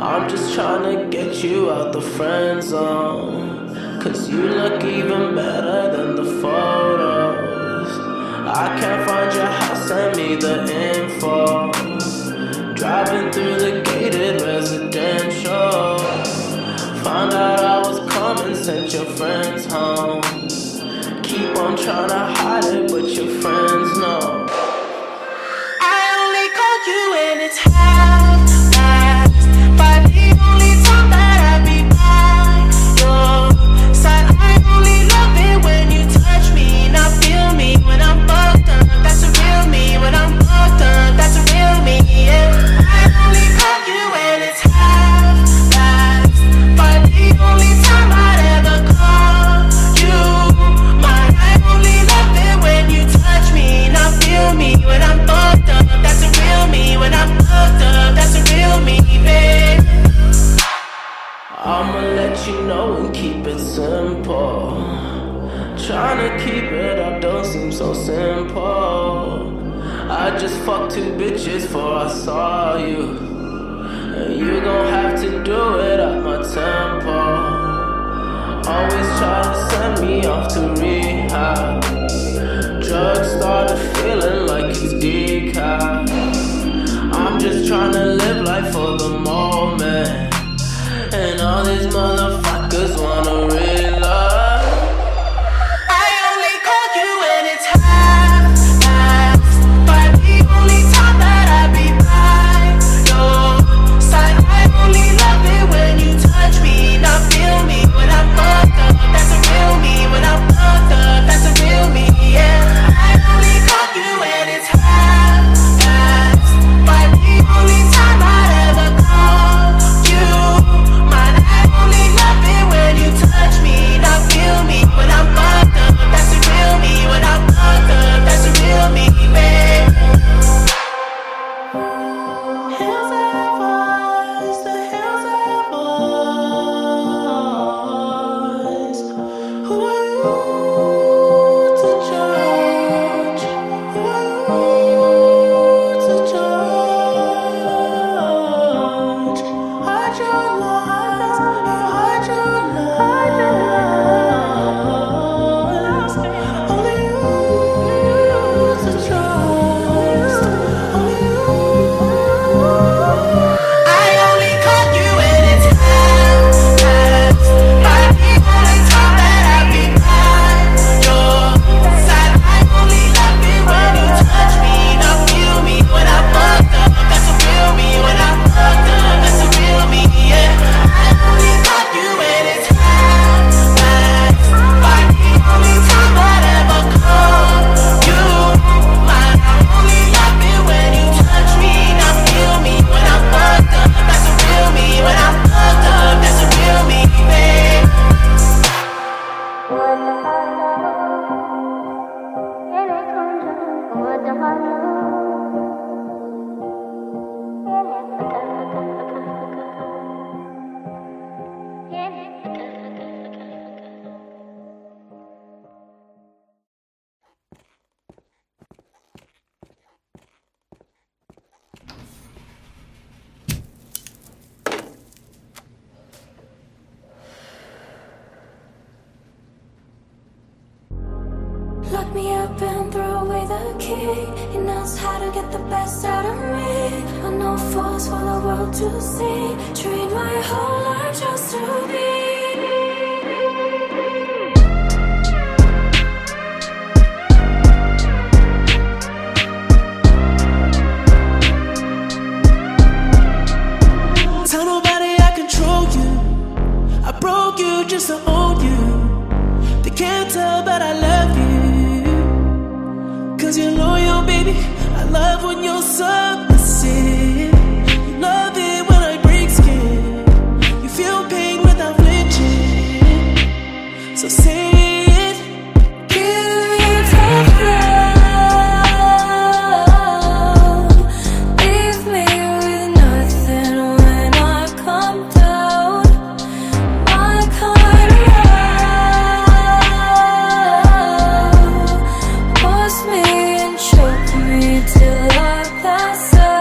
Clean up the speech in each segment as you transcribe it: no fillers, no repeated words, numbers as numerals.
I'm just trying to get you out the friend zone, 'cause you look even better than the photos. I can't find your house, send me the info. Driving through the gated residential, found out I was coming, sent your friends home. Keep on trying to hide it, but your friends know. I only call you when it's half-past, but the only time that I be by your side. I only love it when you touch me, not feel me when I'm fucked up. That's a real me. When I'm fucked up, that's a real me, yeah. I only call you when it's half-past, but the only time I'd ever call you mine. I only love it when you touch me, not feel me when I'm fucked up. That's a real me. When I'm fucked up, that's a real me, babe. I'ma let you know and keep it simple. Trying to keep it up don't seem so simple. I just fucked 2 bitches before I saw you, and you gon' have to do it at my tempo. Always try to send me off to rehab. Drugs started feeling like it's decaf. I'm just trying to live life for the moment, and all these motherfuckers wanna realize. I only call you when it's half-past, but the only time that I be by your side. I only love it when you touch me, not feel me when I'm fucked up. That's a real me. When I'm fucked up, that's a real me, yeah. I only call you when it's half-past, but the only time I'd ever call you mine. I only love it when you touch me, not feel me when I'm fucked up. That's a real me. When I'm fucked up, that's a real me, babe. Hills have eyes, the hills have eyes. Who are you to judge? Who are you to judge? Hide your lies, you hide your lies. Only you to trust, only you. I only call you when it's half-past, but the only time that I be by your side. I only love it when you touch me, not feel me when I'm fucked up. That's a real me. When I'm fucked up, that's a real me, yeah. I only call you when it's half-past, but the only time I'd ever call you mine. I only love it when you touch me, not feel me when I'm fucked up. That's a real me. When I'm fucked up, that's a real me, babe. Lock me up and throw away the key. He knows how to get the best out of me. I know falls for the world to see. Train my whole life just to be. Tell nobody I control you. I broke you just to own you. They can't tell but I love you, 'cause you're loyal, baby. I love when you're submissive. You love it when I break skin. You feel pain without flinching. So say it. Give me tough love. Leave me with nothing when I come down. My kind of love. Force me and choke me till I pass out.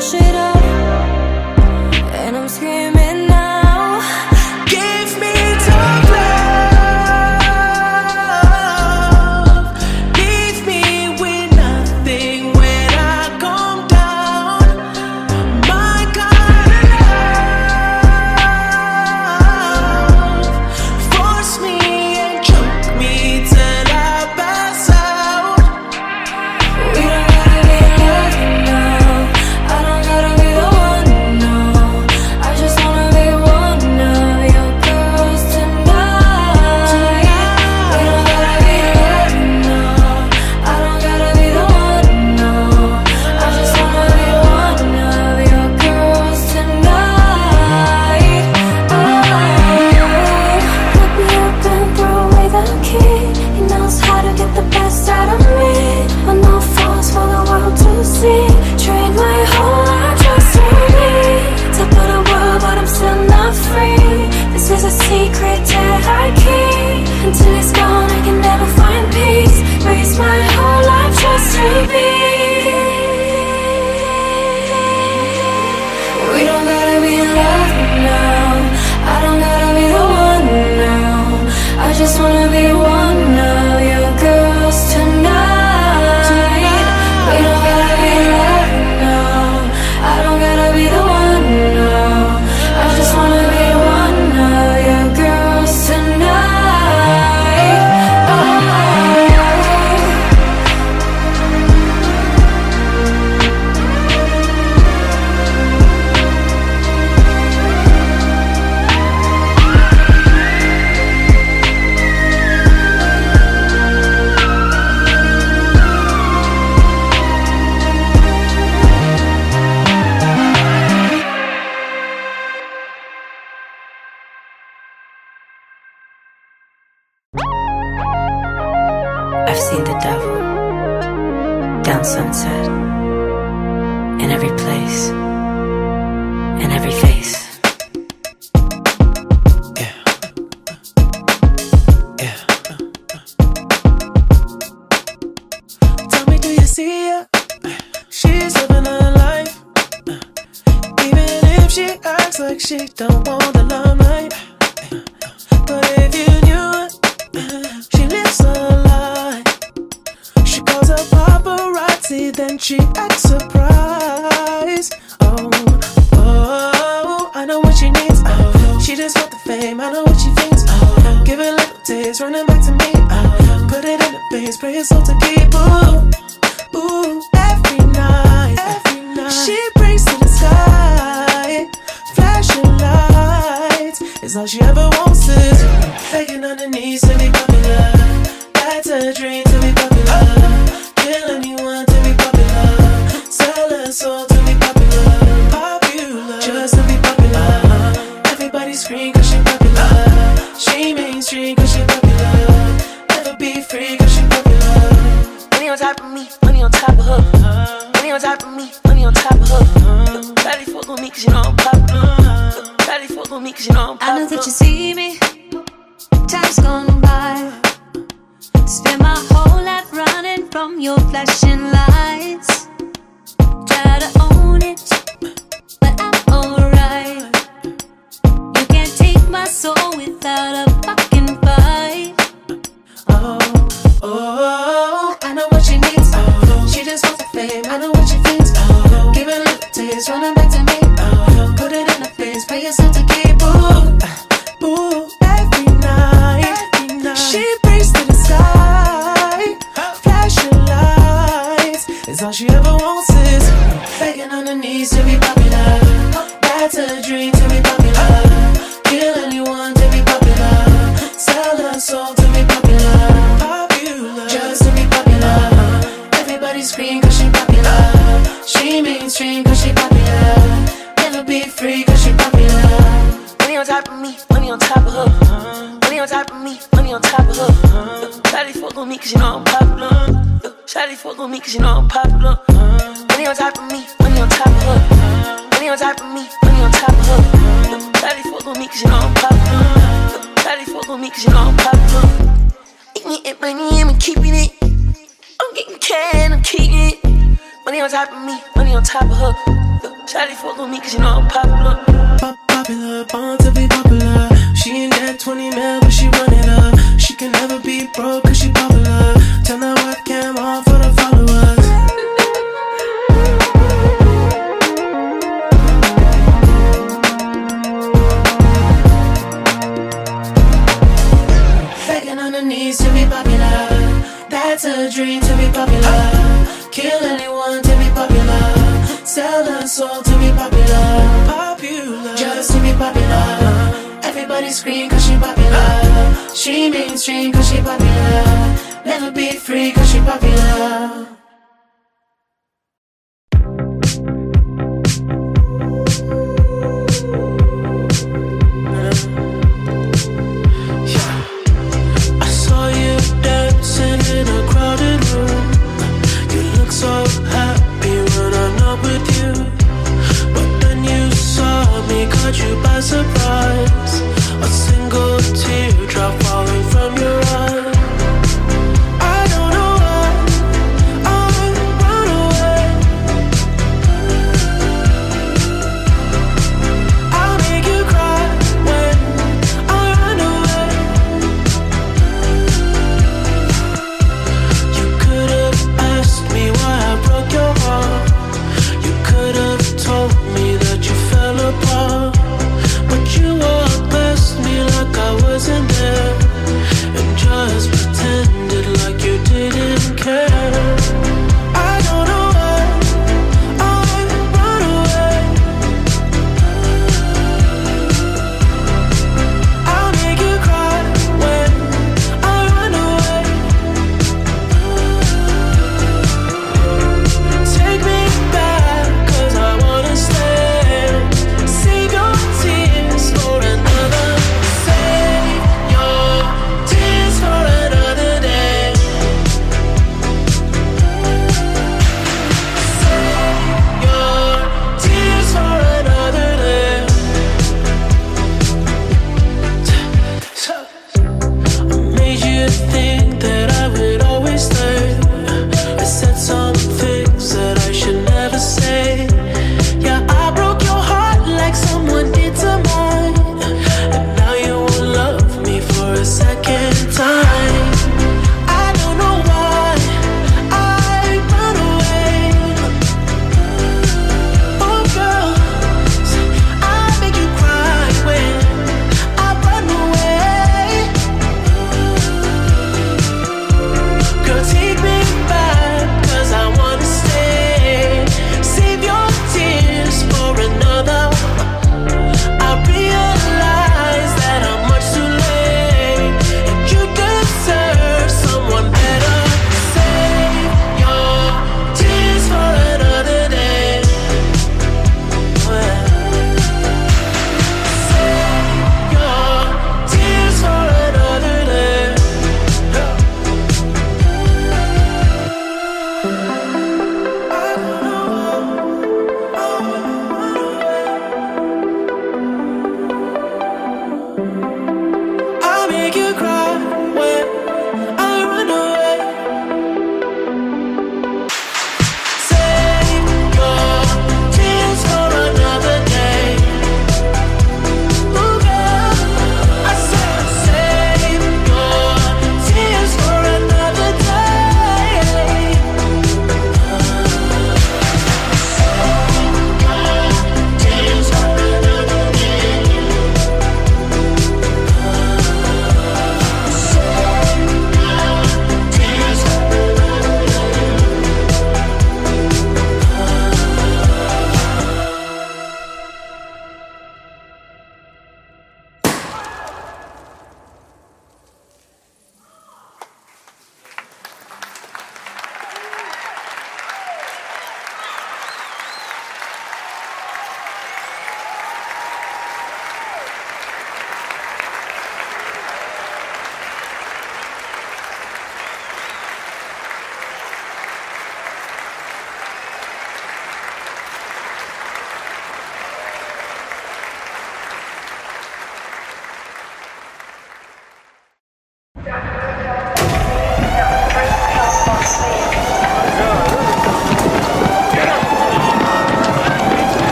push it up, and I'm screaming now. Give me tough love. Leave me with nothing when I come down. My kind of love. Force me and choke me till I pass out. We don't gotta be loving now. I don't gotta be the one, no. I just wanna be one of your girls tonight. We don't gotta be loving now. I don't gotta be the one, no. I just wanna be one of your girls tonight. Look me up and throw away the key. He knows how to get the best out of me. But no falls for the world to see. Train my whole life just to be top of the world, but I'm still not free. This is a secret that I keep. Until it's gone, I can never find peace. Raise my whole life just to be. We don't gotta be in love now. I don't gotta be the one now. I just wanna be one of your girls tonight. We don't gotta be in love now. I don't gotta be the one now. I just wanna be one of your girls tonight. I've seen the devil down Sunset, in every place, in every face. Yeah. Yeah. Tell me, do you see her? She's living her life. Even if she acts like she don't want the limelight. But if you knew it, she lives a lie. She calls her paparazzi, then she acts surprised. Oh, oh, I know what she needs. Oh, she just want the fame, I know what she thinks. Oh, give it little taste, running back to me. Oh, put it in the base, pray it's all to keep. Ooh, ooh, every night, she prays to the sky. Flashing lights is all she ever wants is begging on her knees to be popular. That's a dream to be popular. Kill anyone to be popular. Sell her soul to be popular. Popular, just to be popular. Everybody scream cause she popular. She mainstream cause she popular. Never be free cause she popular. Money on top of me, money on top of her. Money on top of me, money on top of her. Daddy fuck with me cause you know I'm popular. Daddy fuck with me cause you know I'm popular. I know that you see me. Time's gone by. Spend my whole life running from your flashing lights. Try to own it, but I'm alright. You can't take my soul without a fucking fight. Oh, oh, I know what she needs. Oh, she just wants the fame, I know what she thinks. Oh, give it a little taste, running back to me. Oh, put it in the face, pay yourself to keep. Ooh, ooh, every night, she prays to the sky. Flashing lights is all she ever wants is begging on her knees to be popular. That's a dream to be popular. Kill anyone to be popular. Sell her soul to be popular. Popular, just to be popular. Everybody scream cause she popular. She mainstream cause she popular. Never be free cause she popular. Money on top of me, money on top of her. Money on top of me, money on top of her. Shawty fuck with me cause you know I'm popular. Shawty fuck with me cause you know I'm popular. Money on top of me, money on top of her. Money on top of me, money on top of her. Shawty fuck with me cause you know I'm popular. Shawty fuck with me cause you know I'm popular. Eat me and money, I'm keeping it. I'm getting cash, I'm keeping it. Money on top of me, money on top of her. Shawty fuck with me cause you know I'm popular. Popular, born to be popular. She ain't that 20 mil, but she run it up. She can never be broke cause she popular. Turn that webcam on for the followers. Begging on her knees to be popular. That's a dream to be popular. Kill anyone to be popular. Sell her soul to be popular. Just to be popular. Everybody scream cause she popular. She mainstream cause she popular. Never be free cause she popular. I saw you dancing in a crowded room. You look so happy when I'm not with you. But then you saw me, caught you by surprise. A single teardrop falling from your eye. I don't know why I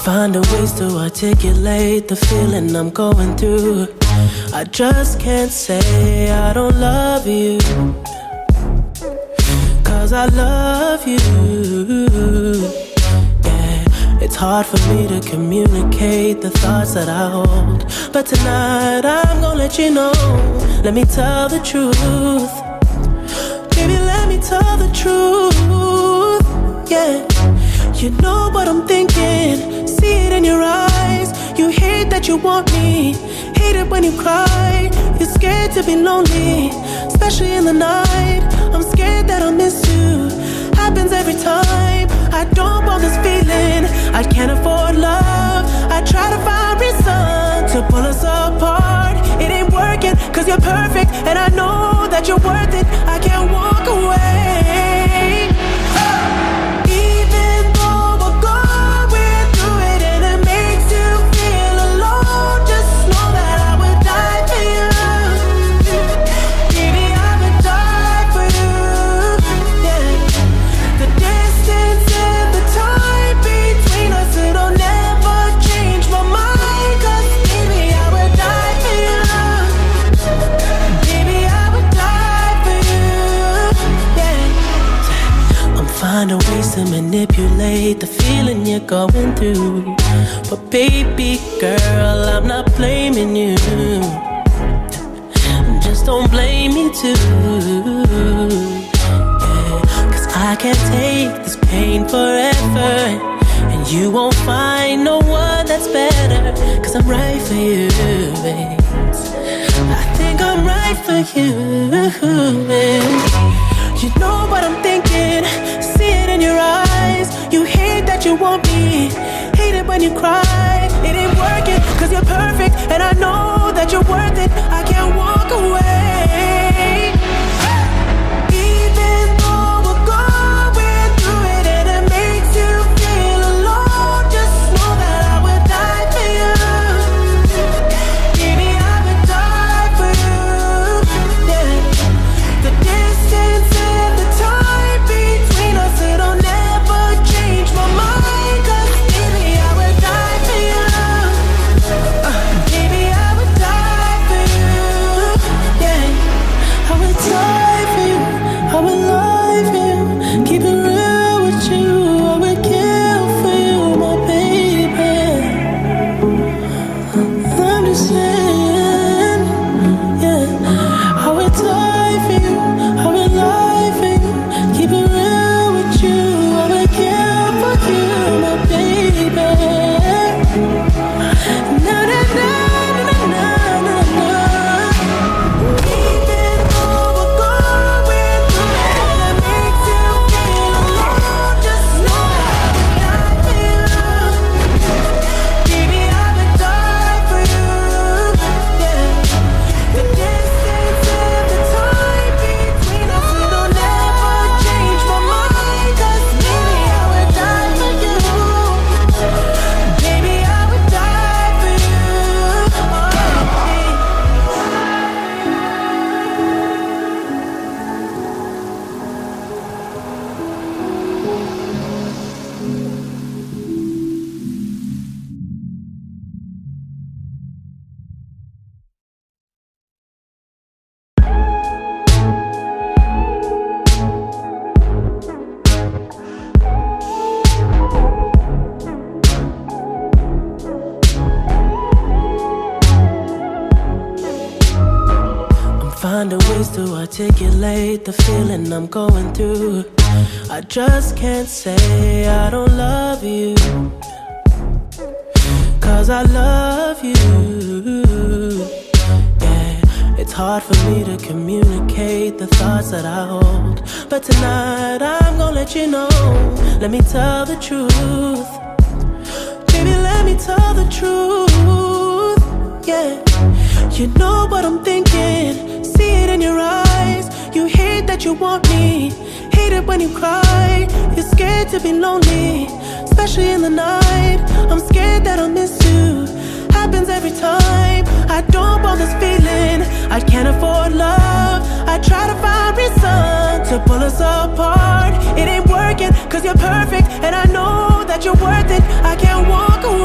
Find a ways to articulate the feeling I'm going through. I just can't say I don't love you, 'cause I love you. Yeah, it's hard for me to communicate the thoughts that I hold, but tonight I'm gonna let you know. Let me tell the truth. Baby, let me tell the truth. Yeah, you know what I'm thinking. See it in your eyes. You hate that you want me. Hate it when you cry. You're scared to be lonely, especially in the night. I'm scared that I'll miss you. Happens every time. I don't want this feeling. I can't afford love. I try to find reason to pull us apart. It ain't working, 'cause you're perfect, and I know that you're worth it. I can't walk away. Find a ways to manipulate the feeling you're going through. But baby girl, I'm not blaming you. Just don't blame me too. Yeah, 'cause I can't take this pain forever, and you won't find no one that's better. 'Cause I'm right for you, babe. I think I'm right for you, babe. You know what I'm thinking. See it in your eyes. You hate that you want me. Hate it when you cry. It ain't working, 'cause you're perfect, and I know that you're worth it. I can't walk away. Even though we're going through it and it makes you feel alone, just know that I would die for you. Baby, I would die for you. Yeah. The distance and the time between us, it'll never change my mind. 'Cause baby, I would die for you. Baby, I would die for you. Yeah, I would die for you. I would lie for you. Keep it real with you. I would kill for you, my baby. I'm just saying, yeah, I would die for you. I would lie for you. Keep it real with you. I would kill for you, my baby. Na na na na na na na. Even though we're going through it and it makes you feel alone, just know that I would die for you. Baby, I would die for you. Yeah. The distance and the time between us, it'll never change my mind. 'Cause baby, I would die for you. Baby, I would die for you. Find a ways to articulate the feeling I'm going through. I just can't say I don't love you, 'cause I love you. Yeah, it's hard for me to communicate the thoughts that I hold, but tonight I'm gonna let you know. Let me tell the truth. Baby, let me tell the truth. Yeah, you know what I'm thinking. See it in your eyes. You hate that you want me. Hate it when you cry. You're scared to be lonely, especially in the night. I'm scared that I'll miss you. Happens every time. I don't want this feeling. I can't afford love. I try to find reason to pull us apart. It ain't working, 'cause you're perfect, and I know that you're worth it. I can't walk away.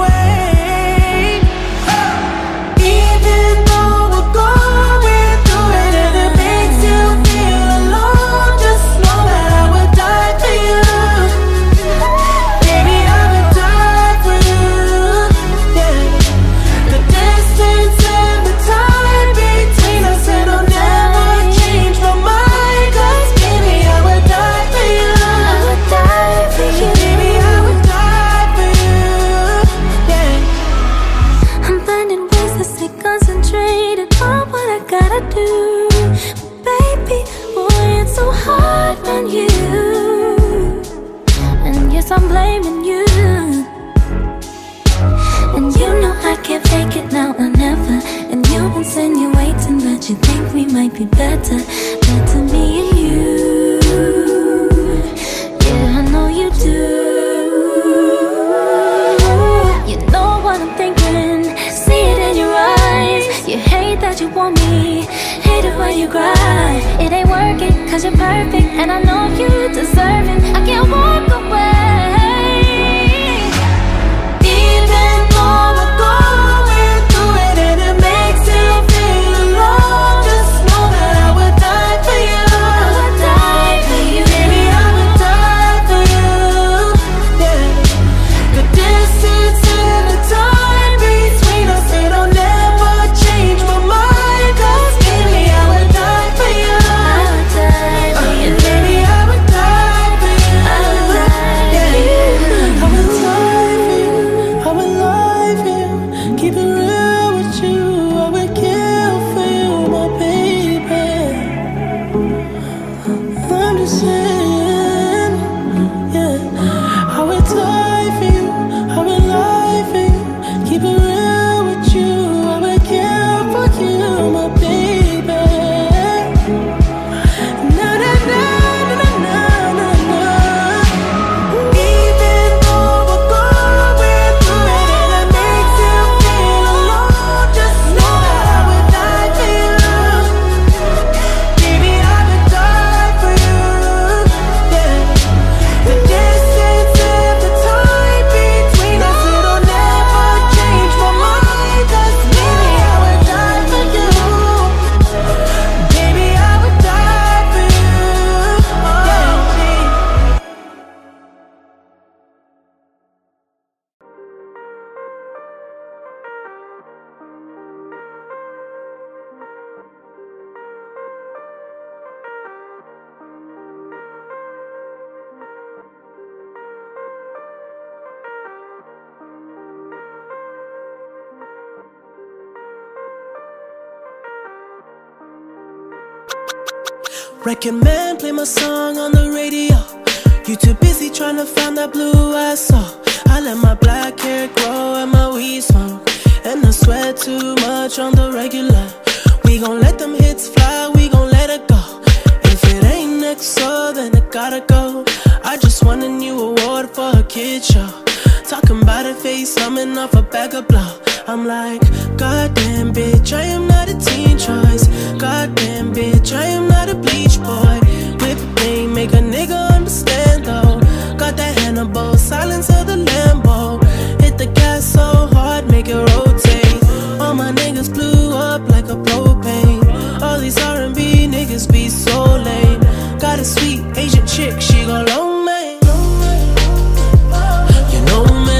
when you cry. It ain't working, cause you're perfect, and I know you deserve it. I can't walk away. Even though we're going through it and it makes you feel alone, just know that I would die for you. I would die for you. Baby, I would die for you. Yeah. The distance and the time between us, it'll never change my mind. Cause baby, I would die for you. I would die for you. And baby, I would die for you. I would die for you. I would die for you. I would lie for you. Keep it real with you. I would kill for you, my baby. I'm just saying, yeah. I would die for you. I would lie for you. Keep it real with you. I would kill for you, my baby. Na na na na na na na. Even though we're going through it and it makes you feel alone, just know that I would die for you. Baby, I would die for you. Yeah. The distance and the time between us, it'll never change my mind. Cause baby, I would die for you. Baby, I would die for you. Record man, play my song on the radio. You too busy trying to find that blue I saw. I let my black hair grow and my weed smoke, and I sweat too much on the regular. We gon' let them hits fly, we gon' let it go. If it ain't next, so then it gotta go. I just won a new award for a kid show. Talking about a face, coming off a bag of blow. I'm like, goddamn bitch, I am not a teen choice. Goddamn bitch, I am not a bleach boy. Whip thing, make a nigga understand though. Got that Hannibal, silence of the Lambo. Hit the gas so hard, make it rotate. All my niggas blew up like a propane. All these R&B niggas be so lame. Got a sweet Asian chick, she gon' loan me. You know me,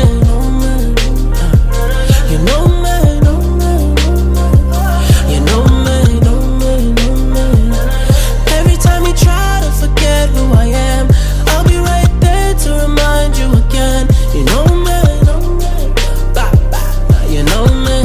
you know me, you know me. Every time you try to forget who I am, I'll be right there to remind you again. You know me, you know me.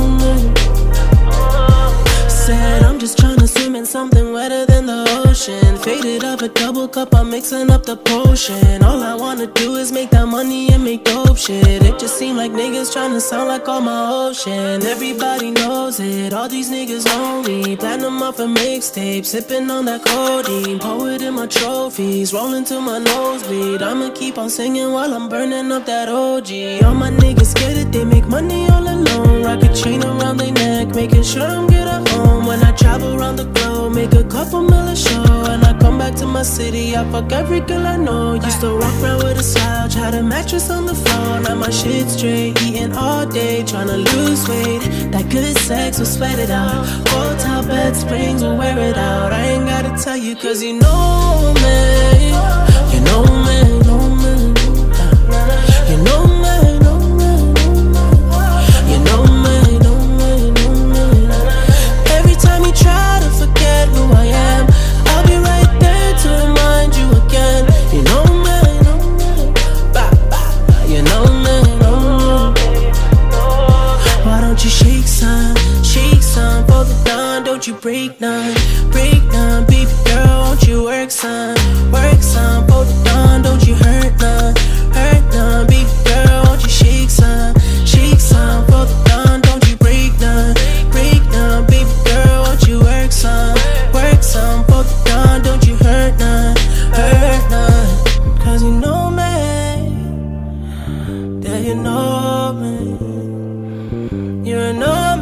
Said I'm just tryna swim in something wetter than the ocean. Faded up a double cup, I'm mixing up the potion. All I wanna do is make that money and make dope shit. It just seem like niggas tryna sound like all my ocean. Everybody knows it, all these niggas know me. Platinum off a mixtape, sipping on that codeine. Poet in my trophies, rolling to my nosebleed. I'ma keep on singing while I'm burning up that OG. All my niggas scared that they make money all alone. Rock a chain around their neck, making sure I'm good at home. When I travel around the globe, make a couple mil a show. And I come back to my city, I fuck every girl I know. Used to walk around with a slouch, had a mattress on the floor. Now my shit straight, eating all day, tryna lose weight. That good sex will sweat it out. Hotel bed springs will wear it out. I ain't gotta tell you cause you know me. You know me, know me. You know me, know me. You know me, know me, know me. Every time you try to forget who I am, I'll be right there to remind you again. You know me, know me. You know me, know me. Why don't you shake some for the dawn? Don't you break none, baby girl, won't you work some for the dawn? Don't you hurt none, baby girl, won't you shake some for the dawn? Don't you break none, baby girl, won't you work some for the dawn? Don't you hurt none, cause you know me, yeah, you know me, you know me.